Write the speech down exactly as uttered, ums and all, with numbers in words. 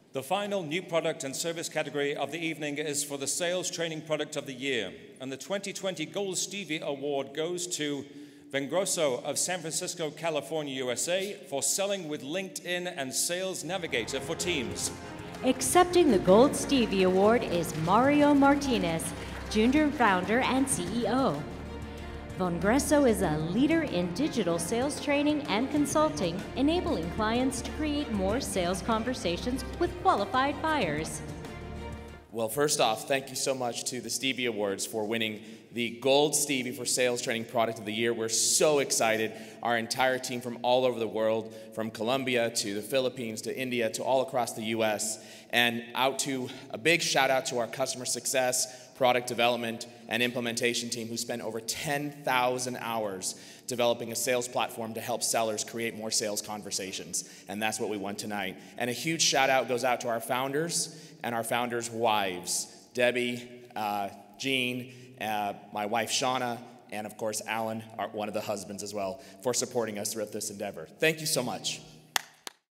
The final new product and service category of the evening is for the Sales Training Product of the Year, and the twenty twenty Gold Stevie Award goes to Vengreso of San Francisco, California, U S A, for selling with LinkedIn and Sales Navigator for Teams. Accepting the Gold Stevie Award is Mario Martinez, Junior Founder and C E O. Vengreso is a leader in digital sales training and consulting, enabling clients to create more sales conversations with qualified buyers. Well, first off, thank you so much to the Stevie Awards for winning the Gold Stevie for Sales Training Product of the Year. We're so excited. Our entire team from all over the world, from Colombia to the Philippines to India to all across the U S, and out to a big shout out to our customer success, product development, and implementation team who spent over ten thousand hours developing a sales platform to help sellers create more sales conversations. And that's what we won tonight. And a huge shout out goes out to our founders and our founders' wives, Debbie, uh, Jean, uh, my wife Shauna, and of course Alan, our, one of the husbands as well, for supporting us throughout this endeavor. Thank you so much.